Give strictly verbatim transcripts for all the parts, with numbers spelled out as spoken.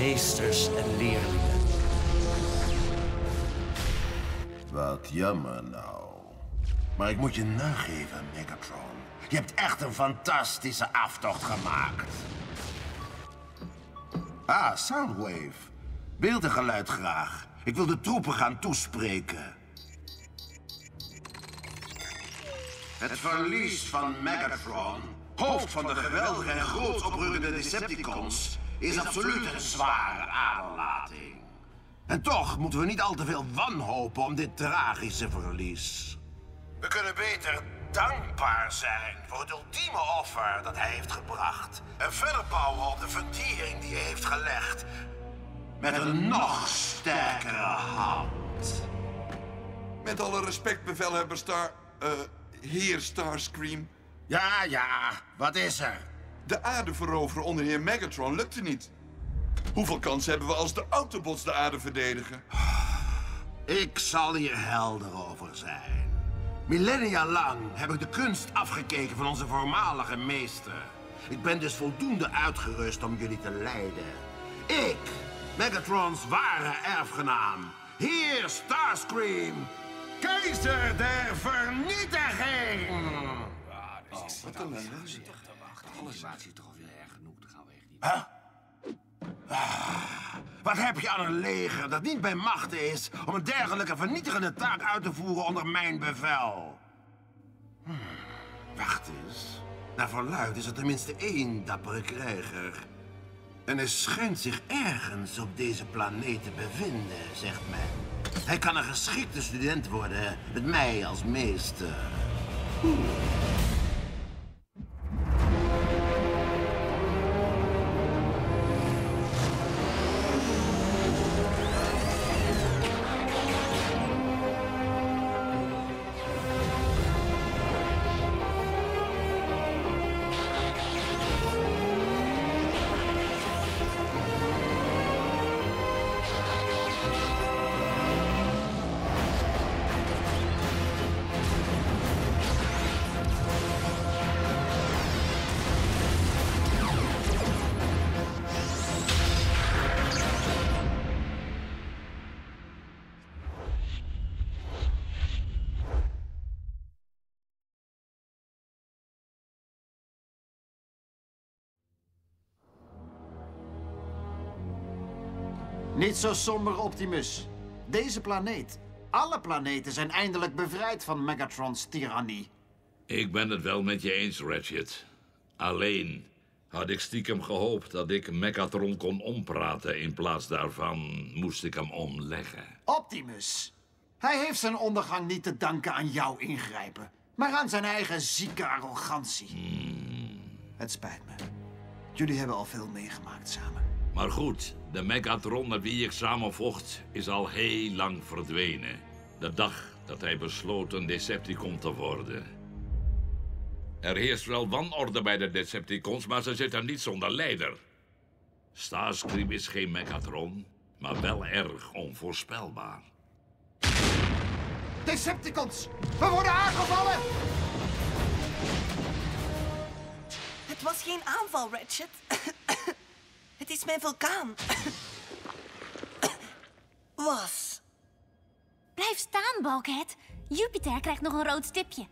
meesters en leerlingen. Wat jammer nou. Maar ik moet je nageven, Megatron. Je hebt echt een fantastische aftocht gemaakt. Ah, Soundwave. Beeld en geluid graag. Ik wil de troepen gaan toespreken. Het verlies van Megatron, hoofd van de geweldige en groots oprukkende Decepticons, is absoluut een zware aderlating. En toch moeten we niet al te veel wanhopen om dit tragische verlies. We kunnen beter dankbaar zijn voor het ultieme offer dat hij heeft gebracht. En verder bouwen op de fundering die hij heeft gelegd. Met een nog sterkere hand. Met alle respect, bevelhebber Star... Uh, heer Starscream. Ja, ja, wat is er? De aarde veroveren onder heer Megatron lukte niet. Hoeveel kans hebben we als de Autobots de aarde verdedigen? Ik zal hier helder over zijn. Millennia lang heb ik de kunst afgekeken van onze voormalige meester. Ik ben dus voldoende uitgerust om jullie te leiden. Ik, Megatrons ware erfgenaam, heer Starscream, keizer der vernietiging! Oh, wat een ellende. Alles is toch alweer erg genoeg, dan gaan we echt niet... Huh? Ah, wat heb je aan een leger dat niet bij machten is om een dergelijke vernietigende taak uit te voeren onder mijn bevel? Hmm, wacht eens. Naar verluidt is er tenminste één dappere krijger. En hij schijnt zich ergens op deze planeet te bevinden, zegt men. Hij kan een geschikte student worden met mij als meester. Oeh. Niet zo somber, Optimus. Deze planeet, alle planeten zijn eindelijk bevrijd van Megatrons tirannie. Ik ben het wel met je eens, Ratchet. Alleen had ik stiekem gehoopt dat ik Megatron kon ompraten. In plaats daarvan moest ik hem omleggen. Optimus, hij heeft zijn ondergang niet te danken aan jouw ingrijpen, maar aan zijn eigen zieke arrogantie. Hmm. Het spijt me. Jullie hebben al veel meegemaakt samen. Maar goed, de Megatron met wie ik samen vocht is al heel lang verdwenen. De dag dat hij besloot een Decepticon te worden. Er heerst wel wanorde bij de Decepticons, maar ze zitten niet zonder leider. Starscream is geen Megatron, maar wel erg onvoorspelbaar. Decepticons, we worden aangevallen! Het was geen aanval, Ratchet. Het is mijn vulkaan. Was. Blijf staan, Bulkhead. Jupiter krijgt nog een rood stipje.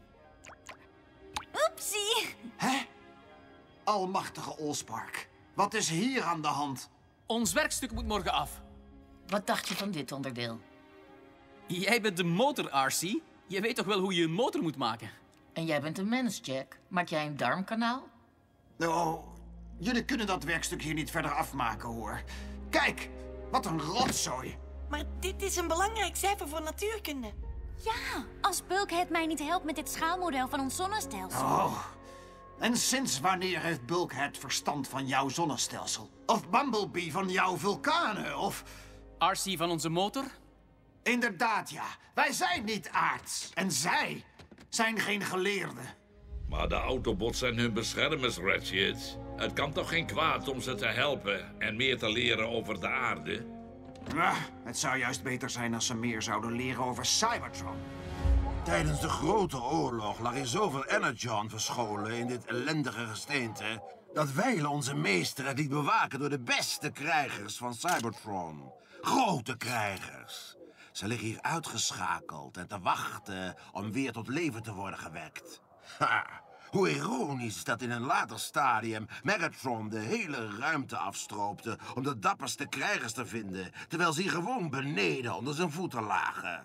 Oepsie. Hè? Almachtige Allspark. Wat is hier aan de hand? Ons werkstuk moet morgen af. Wat dacht je van dit onderdeel? Jij bent de motor, R C. Je weet toch wel hoe je een motor moet maken? En jij bent een mens, Jack. Maak jij een darmkanaal? Oh, jullie kunnen dat werkstuk hier niet verder afmaken, hoor. Kijk, wat een rotzooi. Maar dit is een belangrijk cijfer voor natuurkunde. Ja, als Bulkhead mij niet helpt met dit schaalmodel van ons zonnestelsel. Oh, en sinds wanneer heeft Bulkhead verstand van jouw zonnestelsel? Of Bumblebee van jouw vulkanen, of... R C van onze motor? Inderdaad, ja. Wij zijn niet aards. En zij zijn geen geleerden. Maar de Autobots zijn hun beschermers, Ratchet. Het kan toch geen kwaad om ze te helpen en meer te leren over de aarde? Ah, het zou juist beter zijn als ze meer zouden leren over Cybertron. Tijdens de Grote Oorlog lag er zoveel energon verscholen in dit ellendige gesteente Dat wijlen onze meester het liet bewaken door de beste krijgers van Cybertron. Grote krijgers. Ze liggen hier uitgeschakeld en te wachten om weer tot leven te worden gewekt. Ha! Hoe ironisch dat in een later stadium Megatron de hele ruimte afstroopte om de dapperste krijgers te vinden, terwijl ze hier gewoon beneden onder zijn voeten lagen.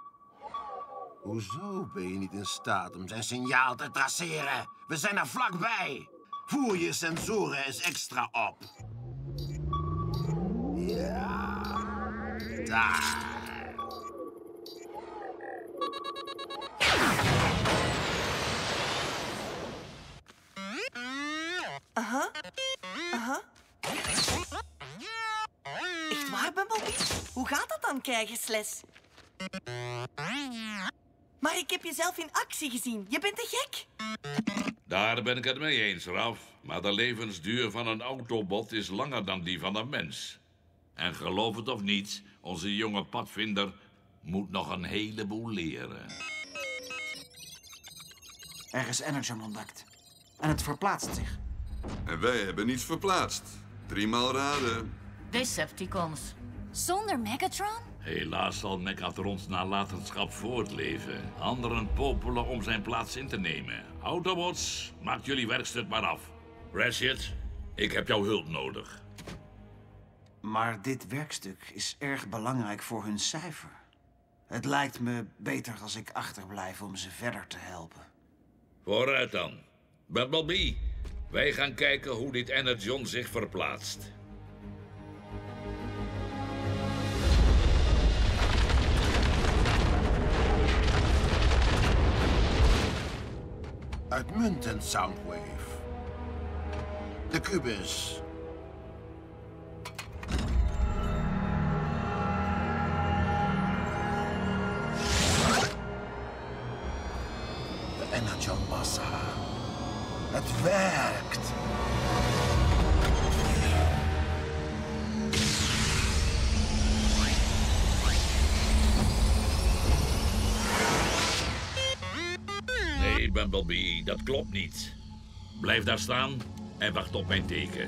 Hoezo ben je niet in staat om zijn signaal te traceren? We zijn er vlakbij. Voer je sensoren eens extra op. Ja, daar. Aha. Aha. Echt waar, Bumblebee? Hoe gaat dat dan, krijgersles? Maar ik heb je zelf in actie gezien. Je bent te gek. Daar ben ik het mee eens, Ralph. Maar de levensduur van een autobot is langer dan die van een mens. En geloof het of niet, onze jonge padvinder moet nog een heleboel leren. Er is Energon ontdekt. En het verplaatst zich. En wij hebben niets verplaatst. Driemaal raden. Decepticons. Zonder Megatron? Helaas zal Megatrons nalatenschap voortleven. Anderen popelen om zijn plaats in te nemen. Autobots, maak jullie werkstuk maar af. Ratchet, ik heb jouw hulp nodig. Maar dit werkstuk is erg belangrijk voor hun cijfer. Het lijkt me beter als ik achterblijf om ze verder te helpen. Vooruit dan. Bumblebee, wij gaan kijken hoe dit Energon zich verplaatst. Uitmuntend, Soundwave. De kubus. De Energon-massa. Het werkt. Nee, Bumblebee, dat klopt niet. Blijf daar staan en wacht op mijn teken.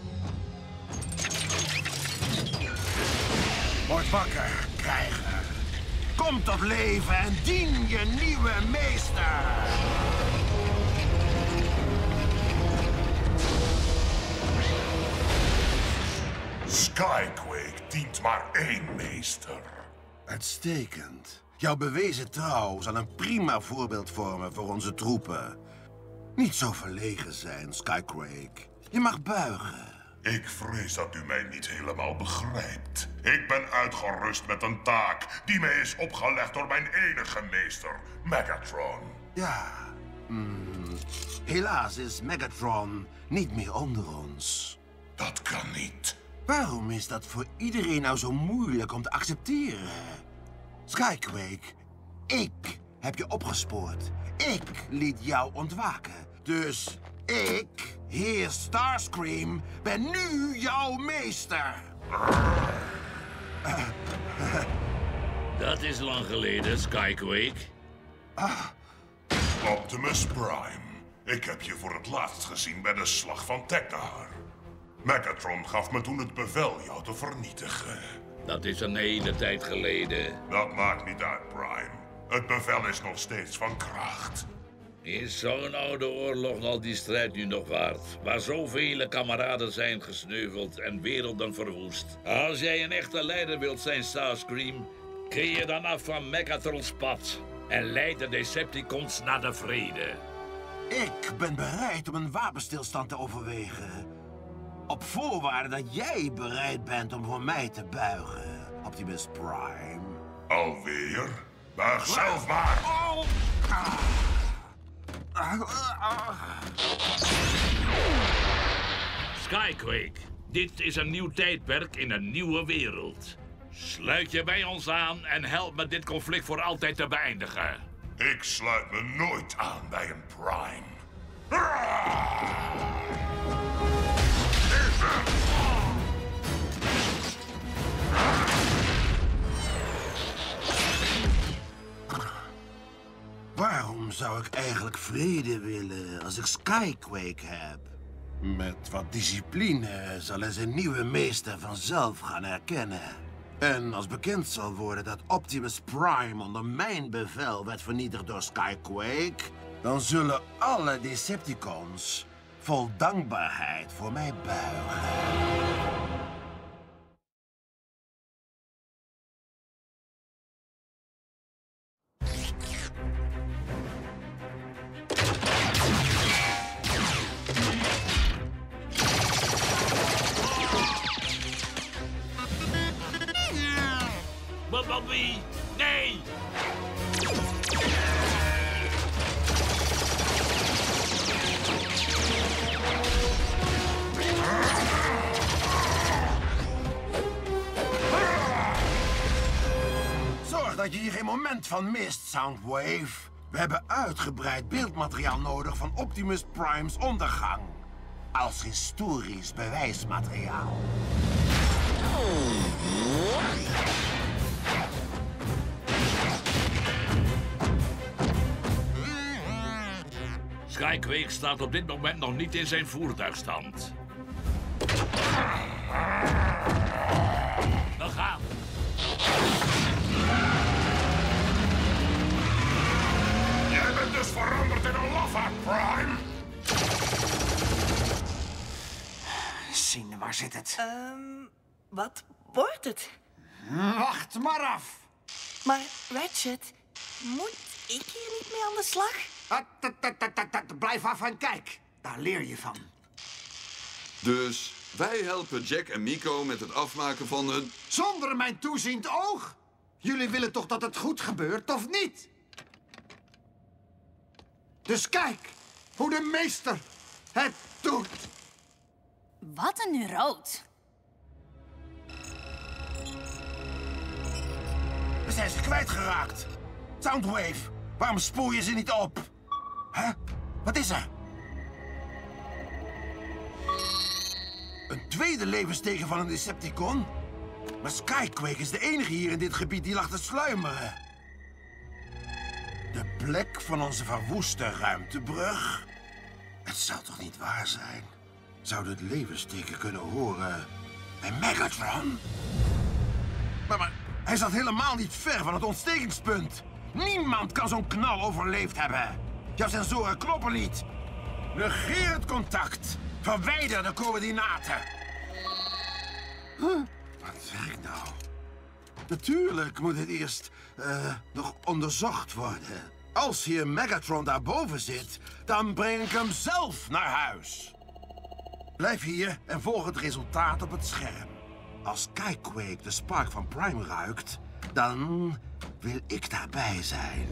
Word wakker, krijger. Kom tot leven en dien je nieuwe meester. Skyquake dient maar één meester. Uitstekend. Jouw bewezen trouw zal een prima voorbeeld vormen voor onze troepen. Niet zo verlegen zijn, Skyquake. Je mag buigen. Ik vrees dat u mij niet helemaal begrijpt. Ik ben uitgerust met een taak die mij is opgelegd door mijn enige meester, Megatron. Ja. Hmm. Helaas is Megatron niet meer onder ons. Dat kan niet. Waarom is dat voor iedereen nou zo moeilijk om te accepteren? Skyquake, ik heb je opgespoord. Ik liet jou ontwaken. Dus ik, heer Starscream, ben nu jouw meester. Dat is lang geleden, Skyquake. Optimus Prime, ik heb je voor het laatst gezien bij de slag van Teknahar. Megatron gaf me toen het bevel jou te vernietigen. Dat is een hele tijd geleden. Dat maakt niet uit, Prime. Het bevel is nog steeds van kracht. Is zo'n oude oorlog al die strijd nu nog waard? Waar zoveel kameraden zijn gesneuveld en werelden verwoest. Als jij een echte leider wilt zijn, Starscream, keer je dan af van Megatrons pad en leid de Decepticons naar de vrede. Ik ben bereid om een wapenstilstand te overwegen. Op voorwaarde dat jij bereid bent om voor mij te buigen, Optimus Prime. Alweer? Buig zelf maar. Oh. Ah. Skyquake, dit is een nieuw tijdperk in een nieuwe wereld. Sluit je bij ons aan en help me dit conflict voor altijd te beëindigen. Ik sluit me nooit aan bij een Prime. Waarom zou ik eigenlijk vrede willen als ik Skyquake heb? Met wat discipline zal hij zijn nieuwe meester vanzelf gaan herkennen. En als bekend zal worden dat Optimus Prime onder mijn bevel werd vernietigd door Skyquake, dan zullen alle Decepticons vol dankbaarheid voor mij buigen. Bumblebee, nee! Zorg dat je hier geen moment van mist, Soundwave. We hebben uitgebreid beeldmateriaal nodig van Optimus Prime's ondergang. Als historisch bewijsmateriaal. Skyquake staat op dit moment nog niet in zijn voertuigstand. We gaan. Jij bent dus veranderd in een lafaard, Prime. Zien, waar zit het? Um, wat wordt het? Wacht maar af. Maar Ratchet, moet ik hier niet mee aan de slag? Dat, dat, dat, dat, dat, blijf af en kijk. Daar leer je van. Dus wij helpen Jack en Miko met het afmaken van hun... Zonder mijn toeziend oog? Jullie willen toch dat het goed gebeurt, of niet? Dus kijk hoe de meester het doet. Wat een neuroot. We zijn ze kwijtgeraakt. Soundwave, waarom spoor je ze niet op? Hè? Wat is er? Een tweede levensteken van een Decepticon? Maar Skyquake is de enige hier in dit gebied die lag te sluimeren. De plek van onze verwoeste ruimtebrug? Het zou toch niet waar zijn? Zou het levensteken kunnen horen bij Megatron? Maar, maar hij zat helemaal niet ver van het ontstekingspunt. Niemand kan zo'n knal overleefd hebben. Jouw sensoren kloppen niet. Negeer het contact. Verwijder de coördinaten. Huh? Wat zeg ik nou? Natuurlijk moet het eerst uh, nog onderzocht worden. Als hier Megatron daarboven zit, dan breng ik hem zelf naar huis. Blijf hier en volg het resultaat op het scherm. Als Skyquake de spark van Prime ruikt, dan wil ik daarbij zijn.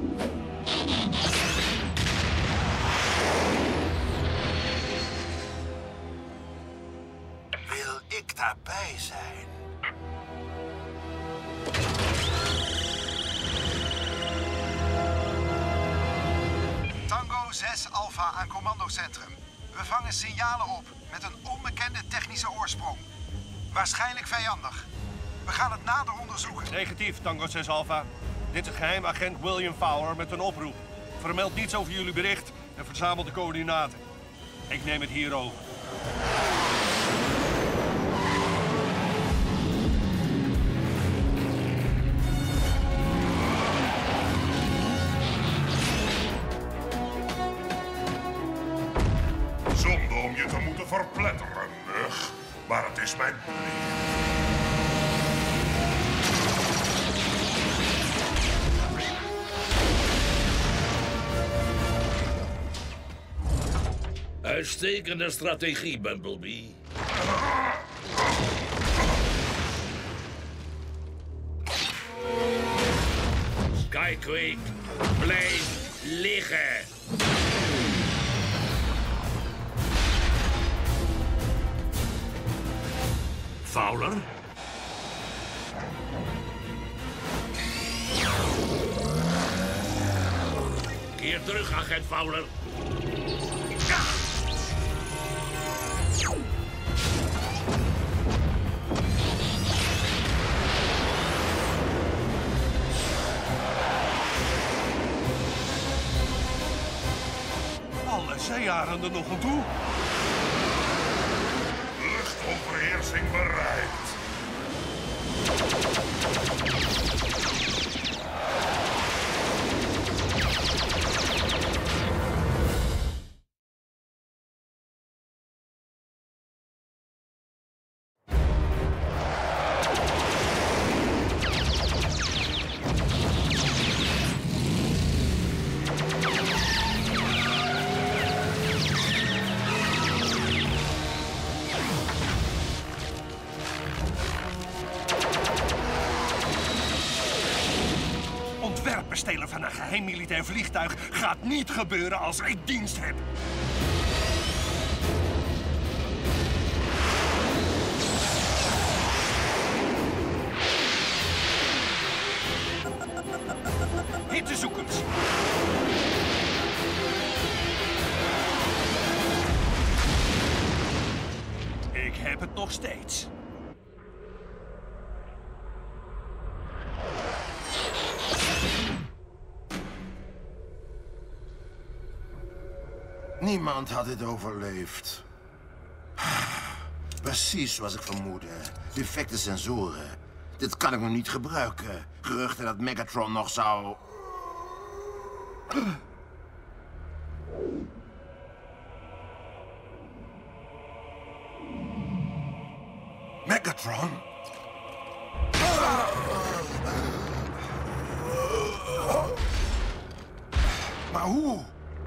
Wil ik daarbij zijn? Tango zes Alpha aan commandocentrum. We vangen signalen op met een onbekende technische oorsprong. Waarschijnlijk vijandig. We gaan het nader onderzoeken. Negatief, Tango zes Alpha. Dit is geheim agent William Fowler met een oproep. Vermeld niets over jullie bericht en verzamel de coördinaten. Ik neem het hier over. Zonde om je te moeten verpletteren, mug. Maar het is mijn plicht. Uitstekende strategie, Bumblebee. Skyquake, blijf liggen. Fowler? Keer terug, agent Fowler. Alle zeearenden nog aan toe? verrassing bereikt. Stelen van een geheim militair vliegtuig gaat niet gebeuren als ik dienst heb. Hittezoekers. Ik heb het nog steeds. Niemand had dit overleefd. Precies zoals ik vermoedde. Defecte sensoren. Dit kan ik nog niet gebruiken. Geruchten dat Megatron nog zou... Megatron? Maar hoe?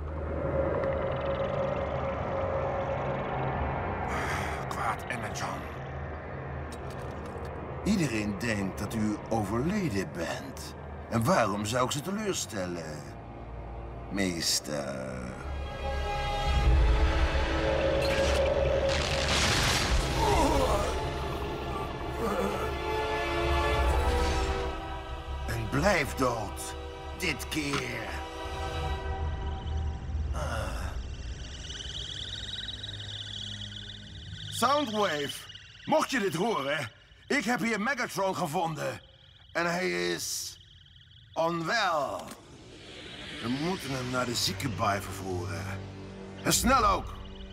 John. Iedereen denkt dat u overleden bent. En waarom zou ik ze teleurstellen, meester? En blijf dood. Dit keer. Soundwave, mocht je dit horen, ik heb hier Megatron gevonden. En hij is... onwel. We moeten hem naar de ziekenbaai vervoeren. En snel ook.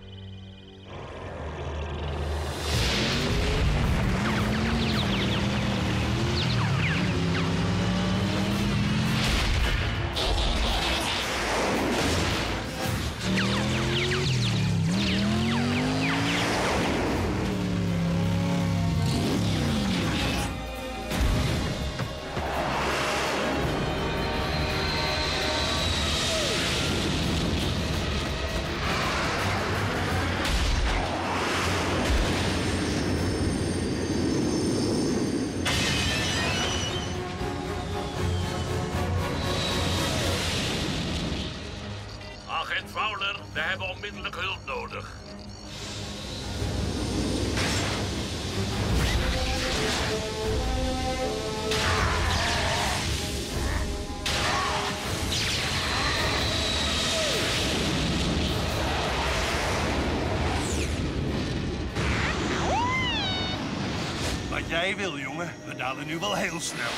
Fowler, we hebben onmiddellijk hulp nodig. Wat jij wil, jongen. We dalen nu wel heel snel.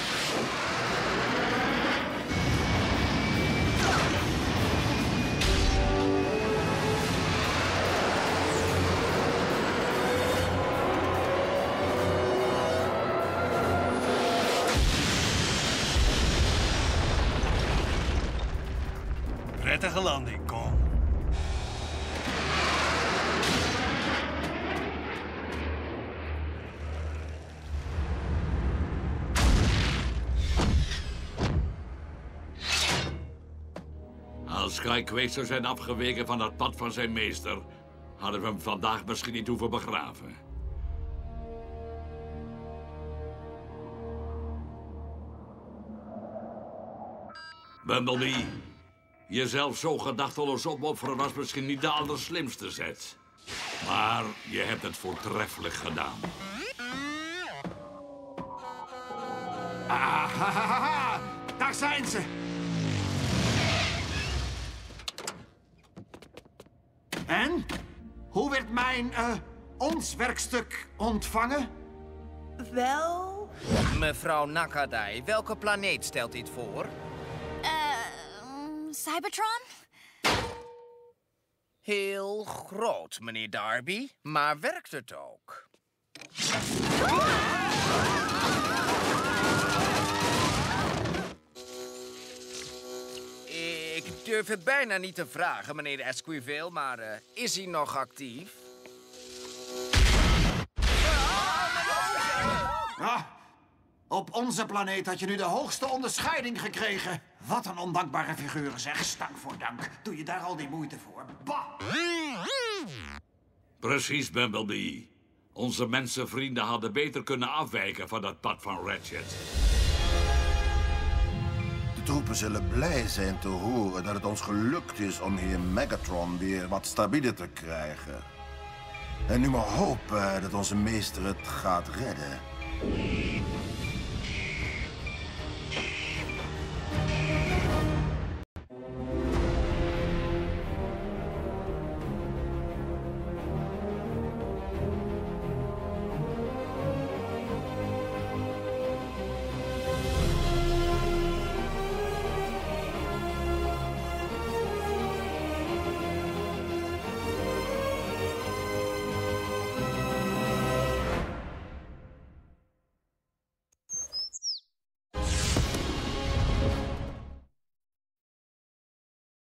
Prettige landing, kom. Als Sky kweet zou zijn afgeweken van het pad van zijn meester, hadden we hem vandaag misschien niet hoeven begraven. Bumblebee, jezelf zo gedachteloos opofferen was misschien niet de allerslimste zet. Maar je hebt het voortreffelijk gedaan. Ah, ha, ha, ha. Daar zijn ze. En? Hoe werd mijn, uh, ons werkstuk ontvangen? Wel... Mevrouw Nakadai, welke planeet stelt dit voor? Eh, uh, Cybertron? Heel groot, meneer Darby, maar werkt het ook? Ik durf het bijna niet te vragen, meneer Esquivel, maar uh, is hij nog actief? Ah, op onze planeet had je nu de hoogste onderscheiding gekregen. Wat een ondankbare figuren, zeg. Stank voor dank. Doe je daar al die moeite voor? Bah! Precies, Bumblebee. Onze mensenvrienden hadden beter kunnen afwijken van dat pad van Ratchet. De troepen zullen blij zijn te horen dat het ons gelukt is om heer Megatron weer wat stabieler te krijgen. En nu maar hopen dat onze meester het gaat redden.